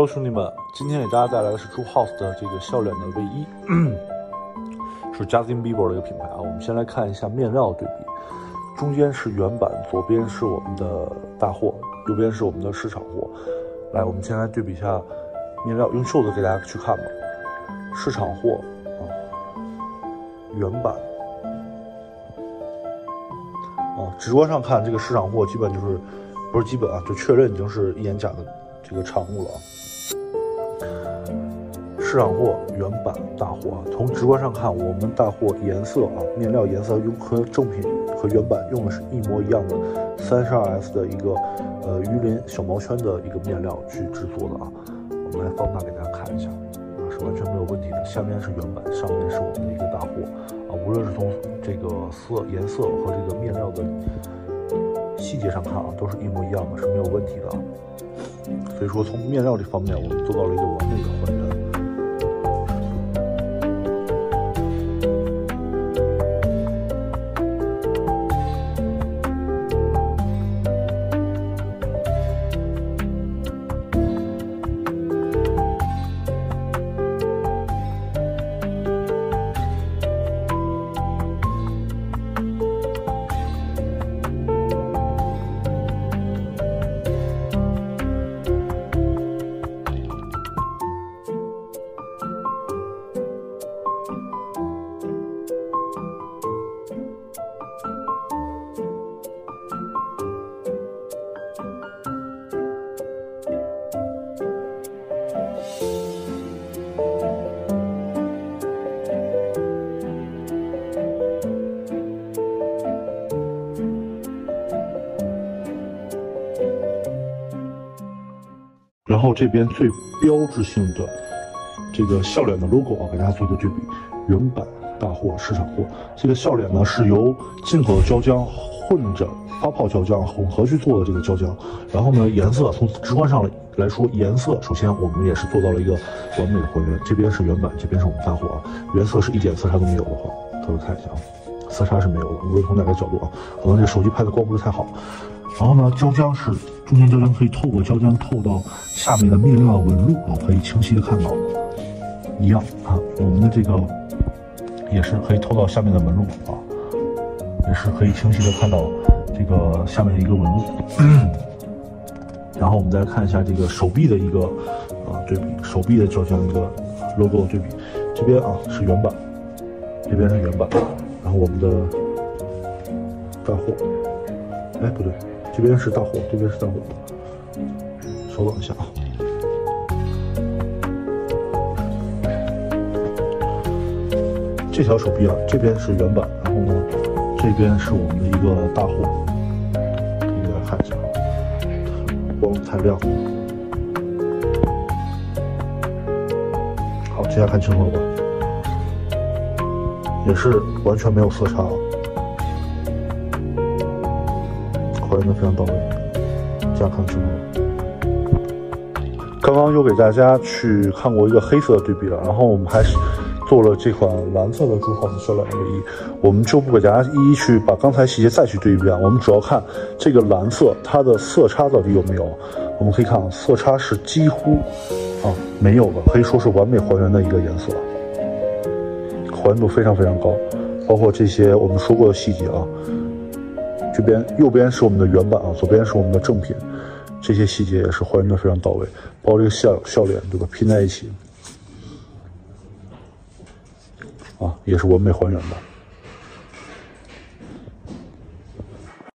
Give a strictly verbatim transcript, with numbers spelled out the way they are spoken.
Hello， 兄弟们，今天给大家带来的是drewhouse的这个笑脸的卫衣，是 Justin Bieber 的一个品牌啊。我们先来看一下面料对比，中间是原版，左边是我们的大货，右边是我们的市场货。来，我们先来对比一下面料，用袖子给大家去看吧。市场货啊，原版啊，直观上看这个市场货基本就是不是基本啊，就确认已经是一眼假的这个产物了啊。市场货原版大货啊，从直观上看，我们大货颜色啊，面料颜色用和正品和原版用的是一模一样的三十二 S 的一个呃鱼鳞小毛圈的一个面料去制作的啊。我们来放大给大家看一下啊，是完全没有问题的。下面是原版，上面是我们的一个大货啊，无论是从这个色颜色和这个面料的细节上看啊，都是一模一样的，是没有问题的啊。所以说，从面料这方面，我们做到了一个完美的还原。然后这边最标志性的这个笑脸的 logo 啊，给大家做一个对比，原版大货市场货。这个笑脸呢是由进口的胶浆混着发泡胶浆混合去做的这个胶浆。然后呢，颜色从直观上来说，颜色首先我们也是做到了一个完美的还原。这边是原版，这边是我们大货啊，原色是一点色差都没有的话，各位看一下啊，色差是没有的。无论从哪个角度啊，可能这个手机拍的光不是太好。然后呢，胶浆是中间胶浆可以透过胶浆透到下面的面料纹路啊，可以清晰的看到，一样啊，我们的这个也是可以透到下面的纹路啊，也是可以清晰的看到这个下面的一个纹路。然后我们再看一下这个手臂的一个啊对比，手臂的胶浆一个 logo 的对比，这边啊是原版，这边是原版，然后我们的大货，哎不对。这边是大货，这边是大货，稍等一下啊。这条手臂啊，这边是原版，然后呢，这边是我们的一个大货，给大家看一下啊，光太亮。好，这下看清楚了吧？也是完全没有色差啊。还原的非常到位，这样看清楚了。刚刚又给大家去看过一个黑色的对比了，然后我们还是做了这款蓝色的drewhouse笑脸卫衣，我们就不给大家一一去把刚才细节再去对一遍，我们主要看这个蓝色它的色差到底有没有。我们可以看啊，色差是几乎啊没有的，可以说是完美还原的一个颜色，还原度非常非常高，包括这些我们说过的细节啊。这边右边是我们的原版啊，左边是我们的正品，这些细节也是还原的非常到位，包括这个笑笑脸对吧，拼在一起啊，也是完美还原的。